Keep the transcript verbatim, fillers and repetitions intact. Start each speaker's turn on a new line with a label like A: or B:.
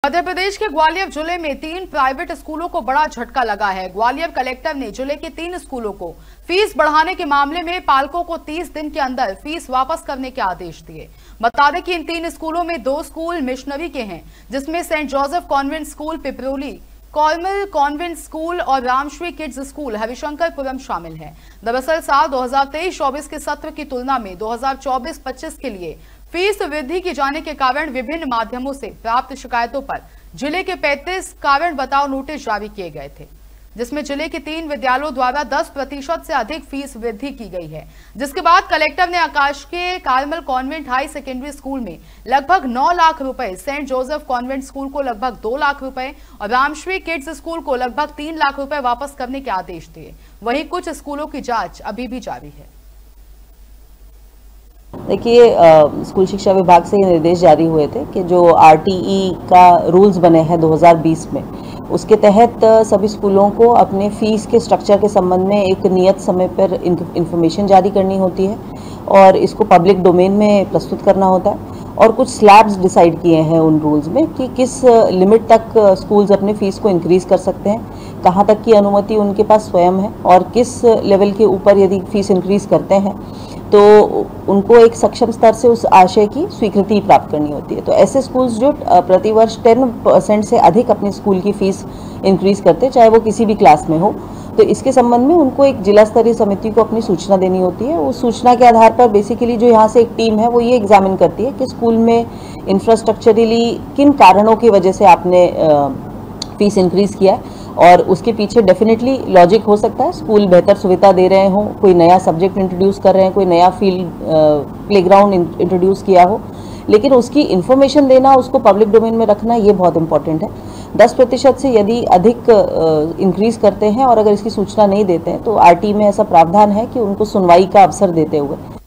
A: मध्य प्रदेश के ग्वालियर जिले में तीन प्राइवेट स्कूलों को बड़ा झटका लगा है। ग्वालियर कलेक्टर ने जिले के तीन स्कूलों को फीस बढ़ाने के मामले में पालकों को तीस दिन के अंदर फीस वापस करने के आदेश दिए। बता दें कि इन तीन स्कूलों में दो स्कूल मिशनरी के हैं, जिसमें Saint Joseph convent school Piparoli, Carmel convent school और रामश्री किड्स स्कूल हरिशंकरपुरम शामिल है। दरअसल साल दो हज़ार तेईस चौबीस के सत्र की तुलना में दो हज़ार चौबीस पच्चीस के लिए फीस वृद्धि की जाने के कारण विभिन्न माध्यमों से प्राप्त शिकायतों पर जिले के पैंतीस कारण बताओ नोटिस जारी किए गए थे, जिसमें जिले के तीन विद्यालयों द्वारा दस प्रतिशत से अधिक फीस वृद्धि की गई है। जिसके बाद कलेक्टर ने आकाश के Carmel convent high secondary school में लगभग नौ लाख रुपए, सेंट जोसेफ कॉन्वेंट स्कूल को लगभग दो लाख रुपए और रामश्री किड्स स्कूल को लगभग तीन लाख रुपए वापस करने के आदेश दिए। वहीं कुछ स्कूलों की जांच अभी भी जारी है।
B: देखिए, स्कूल शिक्षा विभाग से ये निर्देश जारी हुए थे कि जो आरटीई का रूल्स बने हैं दो हज़ार बीस में, उसके तहत सभी स्कूलों को अपने फीस के स्ट्रक्चर के संबंध में एक नियत समय पर इंफॉर्मेशन जारी करनी होती है और इसको पब्लिक डोमेन में प्रस्तुत करना होता है। और कुछ स्लैब्स डिसाइड किए हैं उन रूल्स में कि किस लिमिट तक स्कूल्स अपने फीस को इंक्रीज कर सकते हैं, कहाँ तक की अनुमति उनके पास स्वयं है और किस लेवल के ऊपर यदि फीस इंक्रीज करते हैं तो उनको एक सक्षम स्तर से उस आशय की स्वीकृति प्राप्त करनी होती है। तो ऐसे स्कूल्स जो प्रतिवर्ष दस परसेंट से अधिक अपनी स्कूल की फीस इंक्रीज करते हैं, चाहे वो किसी भी क्लास में हो, तो इसके संबंध में उनको एक जिला स्तरीय समिति को अपनी सूचना देनी होती है। उस सूचना के आधार पर बेसिकली जो यहाँ से एक टीम है वो ये एग्जामिन करती है कि स्कूल में इंफ्रास्ट्रक्चरली किन कारणों की वजह से आपने फीस इंक्रीज किया है और उसके पीछे डेफिनेटली लॉजिक हो सकता है। स्कूल बेहतर सुविधा दे रहे हों, कोई नया सब्जेक्ट इंट्रोड्यूस कर रहे हैं, कोई नया फील्ड प्लेग्राउंड इंट्रोड्यूस किया हो, लेकिन उसकी इन्फॉर्मेशन देना, उसको पब्लिक डोमेन में रखना, ये बहुत इंपॉर्टेंट है। दस प्रतिशत से यदि अधिक इंक्रीज करते हैं और अगर इसकी सूचना नहीं देते हैं तो आरटी में ऐसा प्रावधान है कि उनको सुनवाई का अवसर देते हुए